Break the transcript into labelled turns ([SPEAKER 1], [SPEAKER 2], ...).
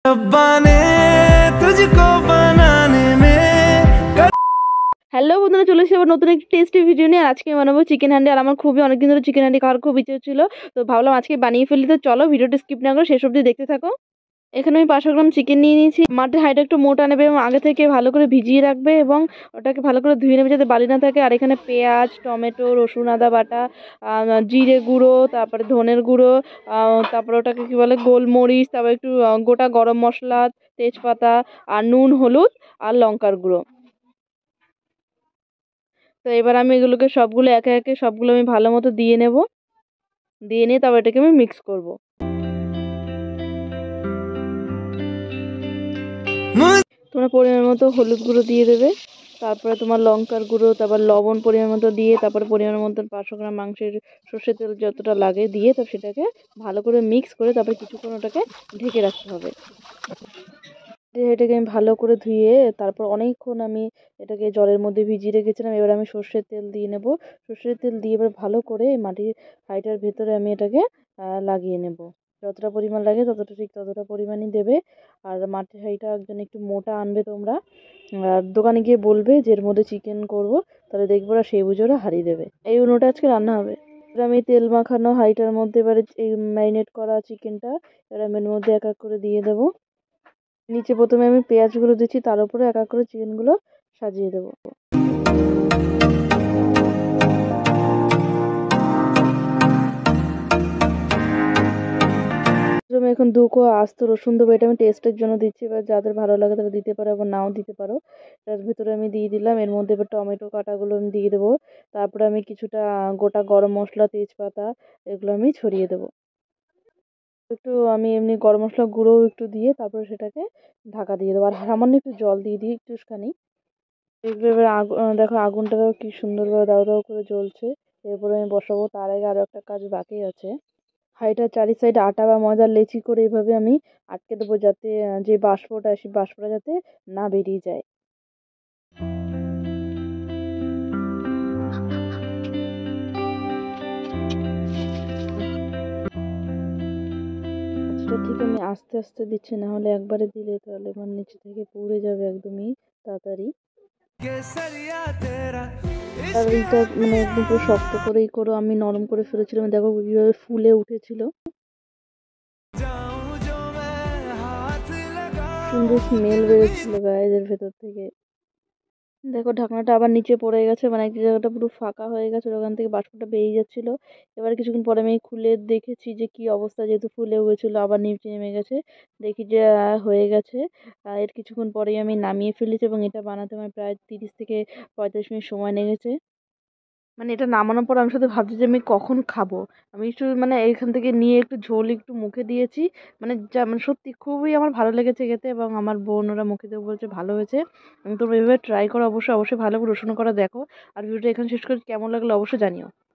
[SPEAKER 1] रब्बा ने तुझको बनाने में।
[SPEAKER 2] হ্যালো বন্ধুরা, চলে এসেছি আবার নতুন একটি টেস্টি ভিডিও নিয়ে। আর আজকে বানাবো চিকেন হান্ডি। আর আমার খুবই অনেকদিন ধরে চিকেন হান্ডি খাওয়ার খুব ইচ্ছে ছিল, তো ভাবলাম আজকে বানিয়ে ফেলি। তো চলো ভিডিওটা স্কিপ না করে শেষ অবধি দেখতে থাকো। এখানে আমি 500 গ্রাম চিকেন নিয়ে নিয়েছি। মাটির হাঁড়িটা একটু মোটা নেবে এবং আগে থেকে ভালো করে ভিজিয়ে রাখবে এবং ওটাকে ভালো করে ধুয়ে নেবে যাতে বালি না থাকে। আর এখানে পেঁয়াজ, টমেটো, রসুন, আদা বাটা, জিরে গুঁড়ো, তারপরে ধনের গুঁড়ো, তারপরে ওটাকে কি বলে গোলমরিচ, তারপরে একটু গোটা গরম মশলা, তেজপাতা, আর নুন, হলুদ আর লঙ্কার গুঁড়ো। তো এবার আমি এগুলোকে সবগুলো একে একে সবগুলো আমি ভালো মতো দিয়ে নেব। দিয়ে নিয়ে তারপর এটাকে আমি মিক্স করব। তোমরা পরিমাণ মতো হলুদ গুঁড়ো দিয়ে দেবে, তারপরে তোমার লঙ্কার গুঁড়ো, তারপর লবণ পরিমাণ মতো দিয়ে, তারপরে পরিমাণ মতো 500 গ্রাম মাংসের সর্ষের তেল যতটা লাগে দিয়ে, তো সেটাকে ভালো করে মিক্স করে তারপরে কিছুক্ষণ ওটাকে ঢেকে রাখতে হবে। এটাকে আমি ভালো করে ধুয়ে তারপর অনেকক্ষণ আমি এটাকে জলের মধ্যে ভিজিয়ে রেখেছিলাম। এবার আমি সর্ষের তেল দিয়ে নেব। সর্ষের তেল দিয়ে এবার ভালো করে এই মাটির হাঁড়িটার ভেতরে আমি এটাকে লাগিয়ে নেব। যতটা পরিমাণ লাগে ততটা পরিমাণই দেবে। আর মাটির হাঁড়িটা একজন একটু মোটা আনবে তোমরা। আর দোকানে গিয়ে বলবে যে এর মধ্যে চিকেন করব, তাহলে দেখবো ওরা সেই বুঝে ওরা হাঁড়ি দেবে। এই উনুনটা আজকে রান্না হবে। এবার আমি তেল মাখানো হাঁড়িটার মধ্যে এবারে এই ম্যারিনেট করা চিকেনটা এবার আমি এর মধ্যে এক এক করে দিয়ে দেবো। নিচে প্রথমে আমি পেঁয়াজগুলো দিচ্ছি, তার উপরে এক এক করে চিকেনগুলো সাজিয়ে দেবো। আমি এখন 2 কোয়া আস্ত রসুন দেবো। এটা আমি টেস্টের জন্য দিচ্ছি, এবার যাদের ভালো লাগে তারা দিতে পারো, আবার নাও দিতে পারো। তার ভিতরে আমি দিয়ে দিলাম। এর মধ্যে এবার টমেটো কাটাগুলো আমি দিয়ে দেবো। তারপরে আমি কিছুটা গোটা গরম মশলা, তেজপাতা এগুলো আমি ছড়িয়ে দেবো। একটু আমি এমনি গরম মশলা গুঁড়োও একটু দিয়ে তারপরে সেটাকে ঢাকা দিয়ে দেবো। আর সামান্য একটু জল দিয়ে দিই একটুখানি। এগুলো এবার দেখো আগুনটাও কি সুন্দরভাবে দাউ দাউ করে জ্বলছে। এরপরে আমি বসাবো। তার আগে আরও একটা কাজ বাকি আছে। হাঁড়িটার চারি সাইডে আটা বা ময়দার লেচি করে এভাবে আমি আটকে দেবো, যাতে যে বাষ্পটা সেই বাষ্পটা যাতে না বেরিয়ে যায়। সেটা ঠিক আমি আস্তে আস্তে দিচ্ছি, না হলে একবারে দিলে তাহলে আমার নিচে থেকে পুড়ে যাবে একদমই তাড়াতাড়ি। আর এইটা মানে একদম পুরো শক্ত করেই করো, আমি নরম করে ফেলেছিলাম। দেখো কিভাবে ফুলে উঠেছিল, সুন্দর স্মেল বেরোচ্ছিল গায়ের ভেতর থেকে। দেখো ঢাকনাটা আবার নিচে পড়ে গেছে, মানে এক জায়গাটা পুরো ফাঁকা হয়ে গেছে, ওখান থেকে বাষ্পটা বেরিয়ে যাচ্ছিল। এবার কিছুক্ষণ পরে আমি খুলে দেখেছি যে কি অবস্থা, যেহেতু ফুলে গেছিলো আবার নিচে নেমে গেছে। দেখি যে হয়ে গেছে। এর কিছুক্ষণ পরেই আমি নামিয়ে ফেলেছি এবং এটা বানাতে আমার প্রায় 30 থেকে 35 মিনিট সময় লেগেছে। মানে এটা নামানোর পর আমি শুধু ভাবছি যে আমি কখন খাবো। আমি একটু মানে এখান থেকে নিয়ে একটু ঝোল একটু মুখে দিয়েছি। মানে যা মানে সত্যি খুবই আমার ভালো লেগেছে খেতে, এবং আমার বোন ওরা মুখে দিয়ে বলছে ভালো হয়েছে। তোমরা এভাবে ট্রাই করো, অবশ্যই অবশ্যই ভালো করে রসুন করা দেখো। আর ভিডিওটা এখানে শেষ করে কেমন লাগলো অবশ্যই জানিও।